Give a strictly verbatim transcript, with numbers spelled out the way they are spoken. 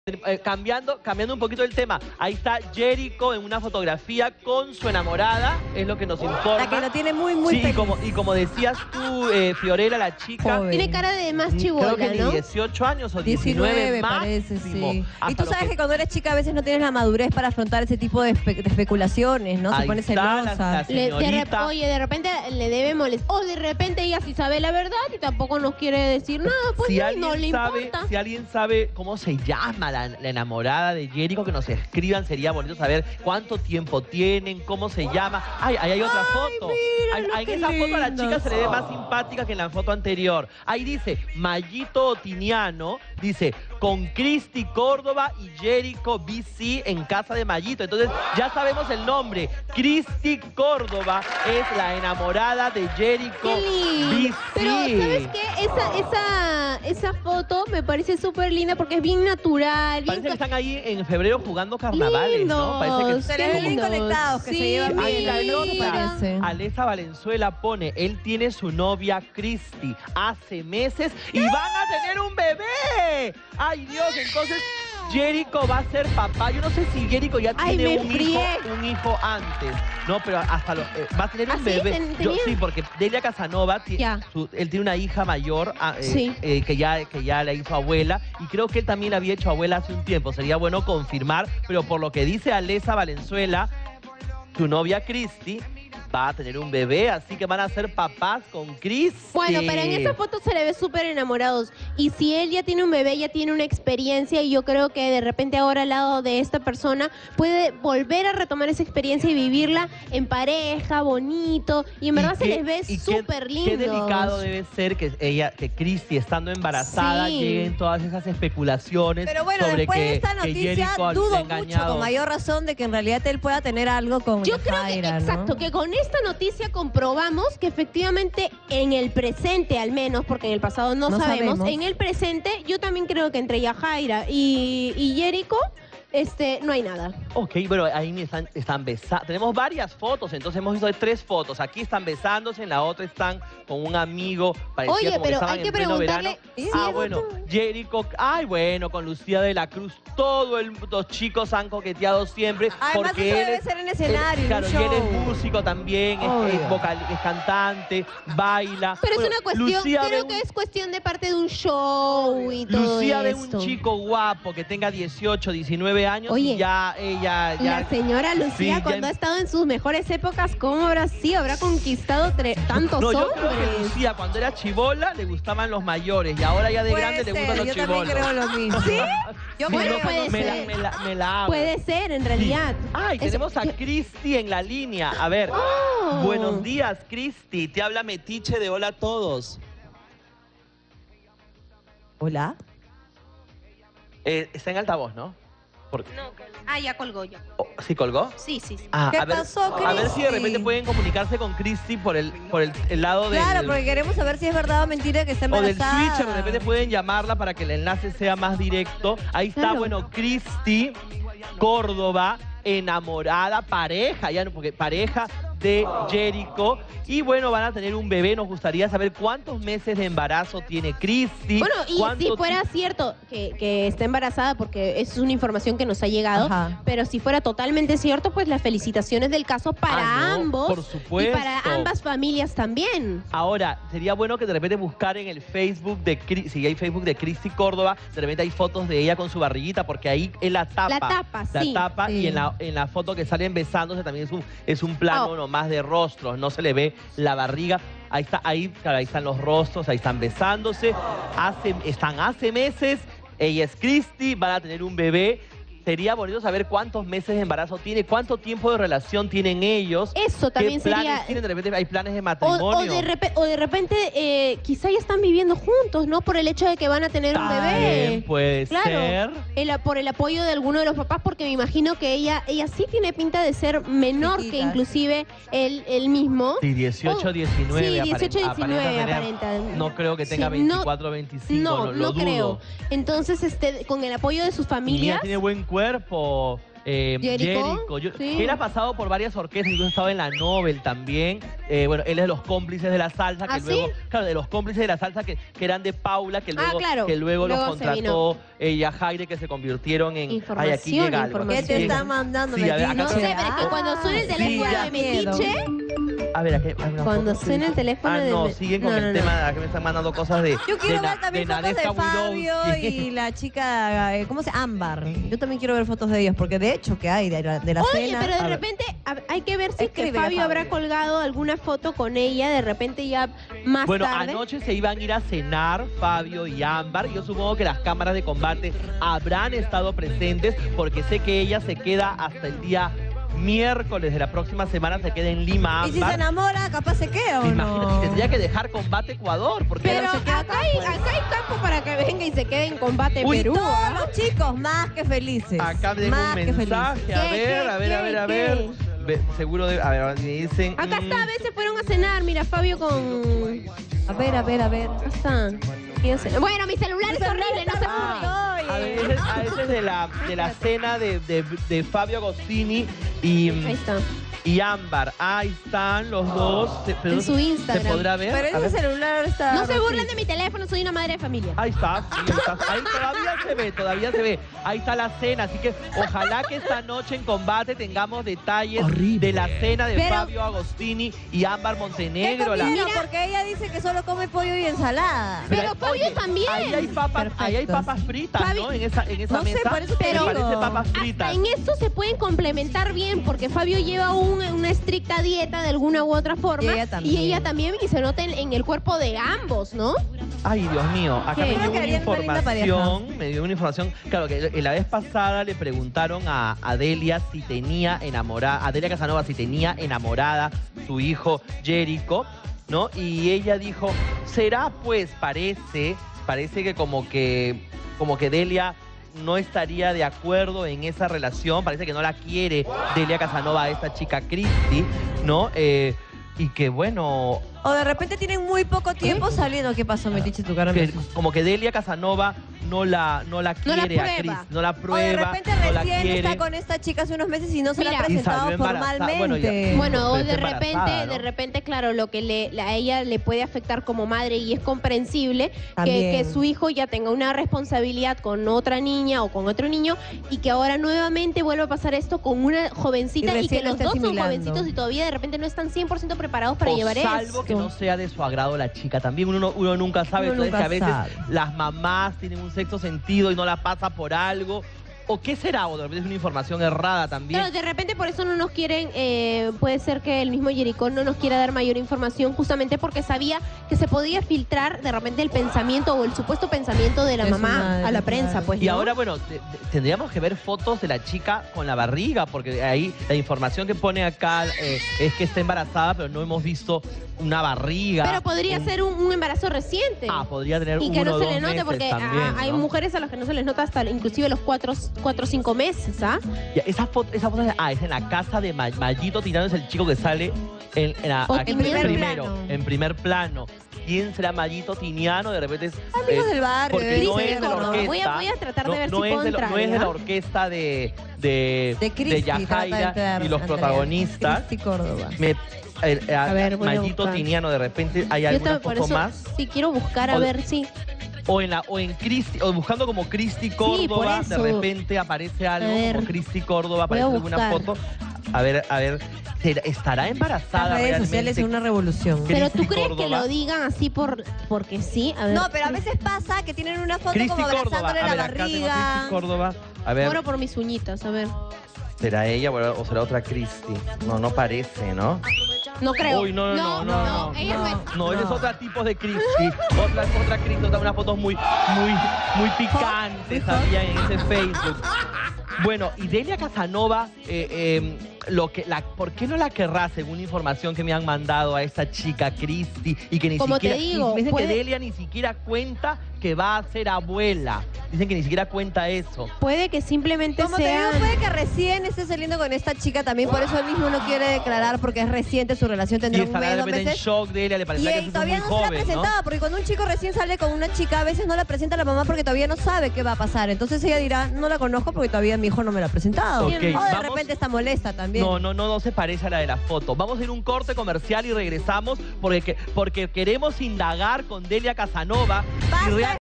Eh, cambiando, cambiando un poquito el tema, ahí está Jericho en una fotografía con su enamorada, es lo que nos informa. La que lo tiene muy, muy sí, feliz. y como, y como decías tú, eh, Fiorella, la chica... Joven. Tiene cara de más chibola, creo que ¿no? ni dieciocho años o diecinueve, diecinueve máximo. parece, sí. Y Hasta tú lo sabes que... que cuando eres chica a veces no tienes la madurez para afrontar ese tipo de, espe de especulaciones, ¿no? Se ahí pone está celosa. la- la Le- de rep- señorita. oye, de repente le debe molestar. O de repente ella sí sabe la verdad y tampoco nos quiere decir nada, pues si no, alguien no le sabe, importa. Si alguien sabe cómo se llama la, la enamorada de Jericho, que nos escriban, sería bonito saber cuánto tiempo tienen, cómo se llama. Ay, ahí hay otra Ay, foto. míralo, Ay, en qué esa foto a la lindo chica se le ve más son. simpática que en la foto anterior. Ahí dice, Mayito Otiniano, dice, con Cristi Córdoba y Jericho B C en casa de Mayito. Entonces, ya sabemos el nombre. Cristi Córdoba es la enamorada de Jericho Qué lindo. B C. Pero, ¿sabes qué? Esa, esa, esa foto me parece súper linda porque es bien natural. Bien Parece que están ahí en febrero jugando carnavales, ¿no? Parece que Lindos, Se les ven bien lindos. conectados, que se Sí, llevan bien. Ay, la mira. nota. parece. Alessa Valenzuela pone, él tiene su novia Cristi hace meses y van a tener un bebé. Ay, Dios, entonces Jericho va a ser papá. Yo no sé si Jericho ya Ay, tiene me un frié. hijo, un hijo antes. No, pero hasta lo, eh, va a tener un ¿Ah, sí? bebé. ¿Ten- Yo, tenía? sí, porque Delia Casanova, ti- Ya. su- él tiene una hija mayor ah, eh, Sí. eh, que, ya, que ya la hizo abuela y creo que él también la había hecho abuela hace un tiempo. Sería bueno confirmar, pero por lo que dice Alessa Valenzuela, su novia Cristi va a tener un bebé, así que van a ser papás con Cristi. Bueno, pero en esa foto se le ve súper enamorados. Y si él ya tiene un bebé, ya tiene una experiencia, y yo creo que de repente ahora al lado de esta persona puede volver a retomar esa experiencia y vivirla en pareja, bonito. Y en verdad Y se qué- les ve y qué- súper Qué lindos. delicado debe ser que ella, que Cristi estando embarazada, Sí. lleguen todas esas especulaciones Pero bueno, sobre después que, de esta que noticia Jericho ha dudo engañado. mucho, con mayor razón, de que en realidad él pueda tener algo con Yo creo que, Yajaira, ¿no? exacto, que con esta noticia comprobamos que efectivamente en el presente al menos, porque en el pasado no, No sabemos, sabemos. en el presente yo también creo que entre Yajaira y, y Jericho, este, no hay nada. Ok, pero ahí me están, están besando. Tenemos varias fotos, entonces hemos visto tres fotos. Aquí están besándose, en la otra están con un amigo. Parecía Oye, como que pero estaban hay que en pleno preguntarle verano. si Ah, es bueno, otro. Jericho, ay, bueno, con Lucía de la Cruz, todos los chicos han coqueteado siempre. Además, porque eso él debe es- ser en escenario, él- en claro, un y él es show. músico también, es, Obvio. es vocal, es cantante, baila. Pero Bueno, es una cuestión, Lucía creo ve que un- es cuestión de parte de un show y todo Lucía ve esto. un chico guapo que tenga dieciocho, diecinueve años Oye, y ya ella ya La señora Lucía, Sí, ya- cuando ha estado en sus mejores épocas, ¿cómo habrá sido? ¿Habrá conquistado tre- tantos No, yo hombres? creo que Lucía cuando era chibola le gustaban los mayores y ahora ya de Puede grande le ser, gustan los yo chibolos. también creo lo mismo. ¿Sí? Yo Sí, Bueno, no, creo, puede me, ser. La, me, la, me la hago. Puede ser, en realidad. Ay, Eso- tenemos a yo- Cristi en la línea. A ver, Oh. buenos días, Cristi. Te habla Metiche de Hola a Todos. Hola. Eh, está en altavoz, ¿no? Por- No, ah, ya colgó ya. oh, ¿Sí colgó? Sí, sí, sí. Ah, ¿Qué a ver, pasó, A ver si de Cristi? repente pueden comunicarse con Cristi por el, por el, el lado del... Claro, porque queremos saber si es verdad o mentira que está O del embarazada. switcher, de repente pueden llamarla para que el enlace sea más directo. Ahí está, Claro. bueno, Cristi Córdoba, enamorada, pareja, ya no, porque pareja de Jericho. Y bueno, van a tener un bebé. Nos gustaría saber cuántos meses de embarazo tiene Cristi. Bueno, y si cuánto fuera ti- cierto que, que está embarazada, porque es una información que nos ha llegado, Ajá. pero si fuera totalmente cierto, pues las felicitaciones del caso para Ah, no, ambos por supuesto. y para ambas familias también. Ahora, sería bueno que de repente buscar en el Facebook de Cri- si hay Facebook de Cristi Córdoba, de repente hay fotos de ella con su barriguita, porque ahí es la tapa. La tapa, La sí. tapa, Sí. y en la, en la foto que salen besándose también es un, es un plano Oh. nomás de rostros, no se le ve la barriga. Ahí está, ahí, claro, ahí están los rostros, ahí están besándose. Hace, están hace meses, ella es Cristi, van a tener un bebé. Sería bonito saber cuántos meses de embarazo tiene, cuánto tiempo de relación tienen ellos. Eso también ¿Qué planes sería... tienen? De repente hay planes de O, matrimonio. o de repe- o de repente, eh, quizá ya están viviendo juntos, ¿no? Por el hecho de que van a tener un También bebé. puede Claro, ser. el- por el apoyo de alguno de los papás, porque me imagino que ella ella sí tiene pinta de ser menor Chiquita, que inclusive él, él mismo. Sí, dieciocho, Oh, diecinueve. sí, dieciocho, aparenta- diecinueve aparenta tener. aparenta. No creo que tenga Sí, no- veinticuatro, veinticinco, No, lo, no lo dudo. creo. Entonces, este, con el apoyo de sus Y mira, familias... tiene buen cuerpo. eh, Jericho, Jericho. Yo- sí. que él ha pasado por varias orquestas, incluso ha estado en la Nobel también. Eh, bueno, él es de los cómplices de la salsa, que ¿Ah, luego, sí? claro, de los cómplices de la salsa que, que eran de Paula, que Ah, luego, claro. que luego, los Luego se contrató ella, Jaire, que se convirtieron en. Ay, aquí Información, llega algo. información. ¿Qué te aquí está llega. mandando, Sí, a ver, Metiche? acá No sé, tengo- pero es que cuando suena el Sí, teléfono ya. de Metiche, A ver, aquí hay una Cuando foto. suena el teléfono ah, de- no, siguen con no, el no, no. tema de que me están mandando cosas de. Yo quiero de Na- ver también de fotos de Nadezhda Fabio Widowski. y la chica, eh, ¿cómo se llama? Ámbar. Yo también quiero ver fotos de ellos, porque de hecho que hay de la, de la oye, cena. pero de A ver. repente a- hay que ver si es que Escríbele, Fabio Fabio. habrá colgado alguna foto con ella, de repente ya más Bueno, tarde. anoche se iban a ir a cenar Fabio y Ámbar. Yo supongo que las cámaras de combate habrán estado presentes porque sé que ella se queda hasta el día miércoles de la próxima semana, se queda en Lima, Y si se Ámbar. enamora, capaz se queda o Imagínate, no. tendría que dejar combate Ecuador porque Pero se queda acá acá, hay, pues. acá hay campo para que venga y se quede en combate Uy, Perú. Todos ¿ah? los chicos más que felices. acá me tengo más un que felices. mensaje. A ¿Qué, ver, qué, a ver, a qué, ver, a qué? ver. Ve- seguro de. A ver, me dicen. Acá mm, está, a veces fueron a cenar, mira, Fabio con... A ver, a ver, a ver. Acá está. Fíjense. Bueno, mi celular es horrible, no se Ah, apure. a veces, a veces de la, de la cena de, de, de Fabio Agostini y, Ahí está. y Ámbar. Ahí están los dos. Se- pero En no su se- Instagram. ¿Se podrá ver? Pero A ese ver. celular está... No se rotito. burlen de mi teléfono, soy una madre de familia. Ahí está, sí, ahí está. Ahí todavía se ve, todavía se ve. Ahí está la cena, así que ojalá que esta noche en combate tengamos detalles Horrible. de la cena de Pero- Fabio Agostini y Ámbar ¿Qué Montenegro. La- comieron? Mira. Porque ella dice que solo come pollo y ensalada. Pero Fabio oye, también. Ahí hay papas, ahí hay Perfecto. papas fritas, Fabi- ¿no? En esa, en esa No sé, mesa. por eso te me digo. parece papas fritas. Hasta en esto se pueden complementar bien porque Fabio lleva un- una estricta dieta de alguna u otra forma Y ella también. y ella también y se nota en, en el cuerpo de ambos, ¿no? Ay, Dios mío, acá ¿Qué? me Creo dio que una harían una linda información, me dio una información, claro que la vez pasada le preguntaron a Adelia si tenía enamorada, Adelia Casanova si tenía enamorada su hijo Jericho, ¿no? Y ella dijo, será pues, parece, parece que como que, como que Delia no estaría de acuerdo en esa relación, parece que no la quiere Delia Casanova a esta chica Cristi, ¿no? Eh, y que bueno, O de repente tienen muy poco tiempo saliendo. ¿Qué pasó, Metiche, tu cara? que como que Delia Casanova no la, no la No la quiere a prueba. Cris, no la O de prueba, repente no la recién quiere. está con esta chica hace unos meses y no se la Mira. ha Y presentado salió embarazada. formalmente. Bueno, Bueno, o Pero de está repente, embarazada, ¿no? de repente, claro, lo que le, la- a ella le puede afectar como madre y es comprensible que, También. que su hijo ya tenga una responsabilidad con otra niña o con otro niño y que ahora nuevamente vuelva a pasar esto con una jovencita Y y, recién que lo los esté dos son asimilando. jovencitos y todavía de repente no están cien por ciento preparados para O llevar salvo esto. que no sea de su agrado la chica. También uno, no- uno nunca sabe. Uno Entonces, nunca que a veces sabe. las mamás tienen un sexto sentido y no la pasa por algo. ¿O qué será? O de repente es una información errada también. Claro, de repente por eso no nos quieren, eh, puede ser que el mismo Jericó no nos quiera dar mayor información justamente porque sabía que se podía filtrar de repente el pensamiento o el supuesto pensamiento de la De su mamá madre, a la prensa, claro. pues. Y ¿no? ahora, bueno, te- te- tendríamos que ver fotos de la chica con la barriga, porque ahí la información que pone acá eh, es que está embarazada, pero no hemos visto una barriga. Pero podría un- ser un, un embarazo reciente. Ah, podría tener y uno que no o se dos le note meses porque también, ah, hay ¿no? mujeres a las que no se les nota hasta inclusive los cuatro o cinco meses, ¿ah? Ya, esa foto, esa foto es, ah, es en la casa de Ma- Mayito Tirano, es el chico que sale en, en la- O- aquí en primer primero, plano. en primer plano. ¿Quién será Mayito Tiniano? De repente es... Amigos eh, del barrio, porque debe no ser es de la Córdoba. orquesta. Voy a- voy a tratar de no- ver no si es puedo de la- No es de entrar, la ¿ya? orquesta de, de, De Cristi, trata de Yajaira entrar, y los Andrea. protagonistas. Cristi Córdoba. Me- eh, eh, a- A ver, voy a Mayito buscar. Tiniano, de repente hay Yo alguna te- por foto eso más. sí quiero buscar a O de- ver si. O en la o en Cristi, o buscando como Cristi Córdoba, por de eso. repente aparece algo A ver. como Cristi Córdoba, Voy a aparece alguna buscar. foto. A ver, a ver, ¿será- ¿estará embarazada Las redes realmente? sociales son una revolución. Cristi Pero tú crees que Córdoba. lo digan así por porque sí, a ver. No, pero a veces pasa que tienen una foto Cristi como Córdoba, abrazándole a la ver, acá tengo a barriga. Cristi Córdoba. A ver, Muero por mis uñitas, a ver. ¿será ella o será otra Cristi? No, no parece, ¿no? No creo. Uy, no, no, no, no, ella no, es. No, ese es No. otro tipo de Cristi. Otra, otra Cristi, otra, unas fotos muy, muy, muy picantes había en ese Facebook. Bueno, y Delia Casanova, eh, eh, lo que, la, ¿por qué no la querrá, según información que me han mandado a esta chica Cristi? Y que ni Como te siquiera, digo, y dicen puede- que Delia ni siquiera cuenta que va a ser abuela. dicen que ni siquiera cuenta eso. Puede que simplemente Como te digo, sean... puede que recién esté saliendo con esta chica también, por eso él mismo no quiere declarar porque es reciente su relación, Y tendrá un estará mes, de dos repente en meses. shock de ella, le Y parecerá que él es todavía muy no se la ha joven, ¿no? presentado, porque cuando un chico recién sale con una chica, a veces no la presenta a la mamá porque todavía no sabe qué va a pasar. Entonces ella dirá, no la conozco porque todavía mi hijo no me la ha presentado. Ok, O de vamos- repente está molesta también. No, no, no, no se parece a la de la foto. Vamos a ir a un corte comercial y regresamos porque, porque queremos indagar con Delia Casanova. Basta. y real-